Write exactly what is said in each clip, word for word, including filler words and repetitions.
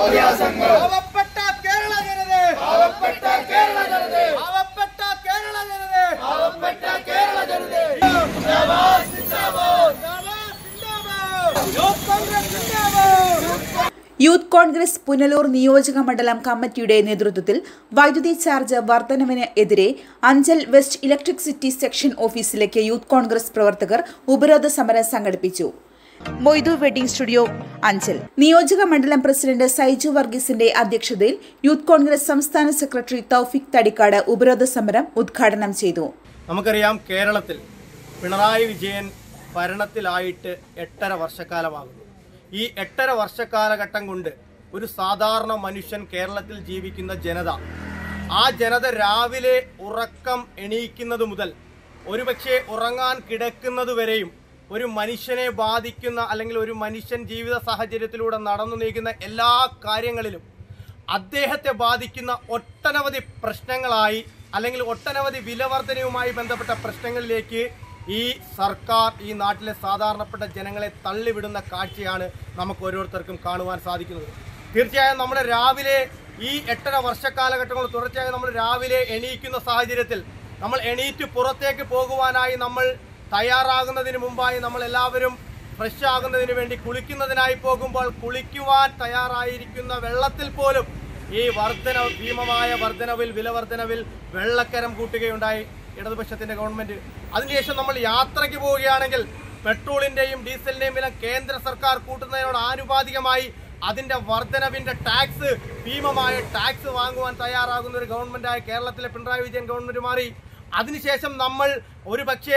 പാവപ്പെട്ട കേരള ജനതേ പാവപ്പെട്ട കേരള ജനതേ പാവപ്പെട്ട കേരള ജനതേ പാവപ്പെട്ട കേരള ജനതേ ജിന്ദാബാദ് ജിന്ദാബാദ് ജിന്ദാബാദ് യൂത്ത് കോൺഗ്രസ് ജിന്ദാബാദ്. യൂത്ത് കോൺഗ്രസ് പുനലൂർ നിയോജക മണ്ഡലം കമ്മിറ്റിയുടെ നേതൃത്വത്തിൽ വൈദ്യുതി ചാർജ് വർധനവിന് എതിരെ അഞ്ചൽ വെസ്റ്റ് ഇലക്ട്രിസിറ്റി സെക്ഷൻ ഓഫീസിലേക്ക് യൂത്ത് കോൺഗ്രസ് പ്രവർത്തകർ ഉപരോധ സമരം സംഘടിപ്പിച്ചു. മൊയ്തു വെഡിംഗ് സ്റ്റുഡിയോ അഞ്ചൽ നിയോജക മണ്ഡലം പ്രസിഡന്റ് സൈജു വർഗീസിന്റെ അധ്യക്ഷതയിൽ യൂത്ത് കോൺഗ്രസ് സംസ്ഥാന സെക്രട്ടറി തൗഫിക് തടിക്കാട് ഉപരോധ സമരം ഉദ്ഘാടനം ചെയ്തു. നമുക്കറിയാം, കേരളത്തിൽ പിണറായി വിജയൻ ഭരണത്തിലായിട്ട് എട്ടര വർഷക്കാലമാകുന്നു. ഈ എട്ടര വർഷക്കാലഘട്ടം കൊണ്ട് ഒരു സാധാരണ മനുഷ്യൻ കേരളത്തിൽ ജീവിക്കുന്ന ജനത, ആ ജനത രാവിലെ ഉറക്കം എണീക്കുന്നത് മുതൽ ഒരുപക്ഷെ ഉറങ്ങാൻ കിടക്കുന്നത് വരെയും ഒരു മനുഷ്യനെ ബാധിക്കുന്ന അല്ലെങ്കിൽ ഒരു മനുഷ്യൻ ജീവിത സാഹചര്യത്തിലൂടെ നടന്നു നീക്കുന്ന എല്ലാ കാര്യങ്ങളിലും അദ്ദേഹത്തെ ബാധിക്കുന്ന ഒട്ടനവധി പ്രശ്നങ്ങളായി അല്ലെങ്കിൽ ഒട്ടനവധി വിലവർധനയുമായി ബന്ധപ്പെട്ട പ്രശ്നങ്ങളിലേക്ക് ഈ സർക്കാർ ഈ നാട്ടിലെ സാധാരണപ്പെട്ട ജനങ്ങളെ തള്ളിവിടുന്ന കാഴ്ചയാണ് നമുക്ക് ഓരോരുത്തർക്കും കാണുവാൻ സാധിക്കുന്നത്. തീർച്ചയായും നമ്മൾ രാവിലെ ഈ എട്ടര വർഷക്കാലഘട്ടങ്ങൾ തുടർച്ചയായി നമ്മൾ രാവിലെ എണീക്കുന്ന സാഹചര്യത്തിൽ നമ്മൾ എണീറ്റ് പുറത്തേക്ക് പോകുവാനായി നമ്മൾ തയ്യാറാകുന്നതിന് മുമ്പായി നമ്മൾ എല്ലാവരും ഫ്രഷ് ആകുന്നതിന് വേണ്ടി കുളിക്കുന്നതിനായി പോകുമ്പോൾ കുളിക്കുവാൻ തയ്യാറായിരിക്കുന്ന വെള്ളത്തിൽ പോലും ഈ വർധന ഭീമമായ വർധനവിൽ വിലവർധനവിൽ വെള്ളക്കരം കൂട്ടുകയുണ്ടായി ഇടതുപക്ഷത്തിന്റെ ഗവൺമെന്റ്. അതിനുശേഷം നമ്മൾ യാത്രയ്ക്ക് പോവുകയാണെങ്കിൽ പെട്രോളിന്റെയും ഡീസലിന്റെയും വില കേന്ദ്ര സർക്കാർ കൂട്ടുന്നതിനോട് ആനുപാതികമായി അതിന്റെ വർധനവിന്റെ ടാക്സ് ഭീമമായ ടാക്സ് വാങ്ങുവാൻ തയ്യാറാകുന്ന ഒരു ഗവൺമെന്റായ കേരളത്തിലെ പിണറായി വിജയൻ ഗവൺമെന്റ് മാറി. അതിനുശേഷം നമ്മൾ ഒരു പക്ഷേ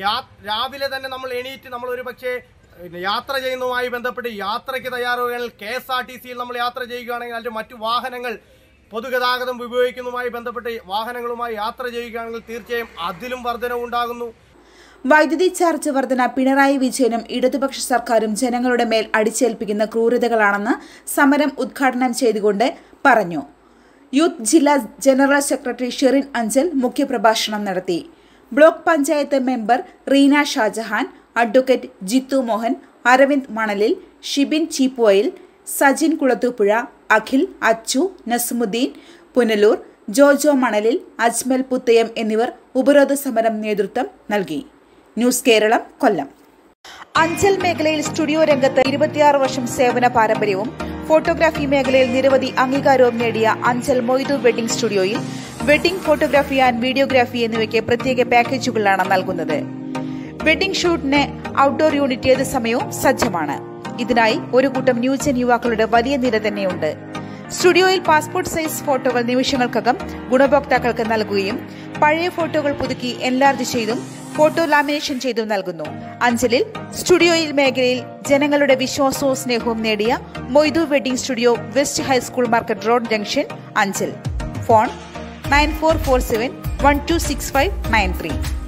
രാവിലെ തന്നെ നമ്മൾ എണീറ്റ് നമ്മൾ ഒരു പക്ഷേ യാത്ര ചെയ്യുന്നതുമായി ബന്ധപ്പെട്ട് യാത്രയ്ക്ക് തയ്യാറാവുകയാണെങ്കിൽ കെ എസ് ആർ ടി സിയിൽ നമ്മൾ യാത്ര ചെയ്യുകയാണെങ്കിൽ അതിന്റെ മറ്റു വാഹനങ്ങൾ പൊതുഗതാഗതം ഉപയോഗിക്കുന്നതുമായി ബന്ധപ്പെട്ട് വാഹനങ്ങളുമായി യാത്ര ചെയ്യുകയാണെങ്കിൽ തീർച്ചയായും അതിലും വർധനവുണ്ടാകുന്നു. വൈദ്യുതി ചാർജ് വർധന പിണറായി വിജയനും ഇടതുപക്ഷ സർക്കാരും ജനങ്ങളുടെ മേൽ അടിച്ചേൽപ്പിക്കുന്ന ക്രൂരതകളാണെന്ന് സമരം ഉദ്ഘാടനം ചെയ്തുകൊണ്ട് പറഞ്ഞു. യൂത്ത് ജില്ലാ ജനറൽ സെക്രട്ടറി ഷെറിൻ അഞ്ചൽ മുഖ്യപ്രഭാഷണം നടത്തി. Block panchayat member Reena Shajahan, advocate Jithu Mohan, Aravind Manalil, Shibin ചീപ്പോയിൽ, Sajin Kulathupuzha, Akhil, Achu, നസ്മുദ്ദീൻ Punalur, Jojo മണലിൽ, അജ്മൽ പുത്തയം എന്നിവർ ഉപരോധ സമരം നേതൃത്വം നൽകി. ന്യൂസ് കേരളം, കൊല്ലം. അഞ്ചൽ മേഖലയിൽ സ്റ്റുഡിയോ രംഗത്ത് ഇരുപത്തിയാറ് വർഷം സേവന പാരമ്പര്യവും ഫോട്ടോഗ്രാഫി മേഖലയിൽ നിരവധി അംഗീകാരവും നേടിയ അഞ്ചൽ മൊയ്തു വെഡിംഗ് സ്റ്റുഡിയോയിൽ വെഡിംഗ് ഫോട്ടോഗ്രാഫി ആൻഡ് വീഡിയോഗ്രാഫി എന്നിവയ്ക്ക് പ്രത്യേക പാക്കേജുകളാണ് നൽകുന്നത്. വെഡിംഗ് ഷൂട്ടിന് ഔട്ട്ഡോർ യൂണിറ്റ് ഏത് സമയവും സജ്ജമാണ്. ഇതിനായി ഒരു കൂട്ടം ന്യൂജൻ യുവാക്കളുടെ വലിയ നിര തന്നെയുണ്ട്. സ്റ്റുഡിയോയിൽ പാസ്പോർട്ട് സൈസ് ഫോട്ടോകൾ നിമിഷങ്ങൾക്കകം ഗുണഭോക്താക്കൾക്ക് നൽകുകയും പഴയ ഫോട്ടോകൾ പുതുക്കി എൻലാർജ് ചെയ്തും ഫോട്ടോ ലാമിനേഷൻ ചെയ്തും നൽകുന്നു. അഞ്ചലിൽ സ്റ്റുഡിയോയിൽ മേഖലയിൽ ജനങ്ങളുടെ വിശ്വാസവും സ്നേഹവും നേടിയ Moythu wedding studio, west high school market road, junction, Anchal. Phone nine four four seven one two six five nine three.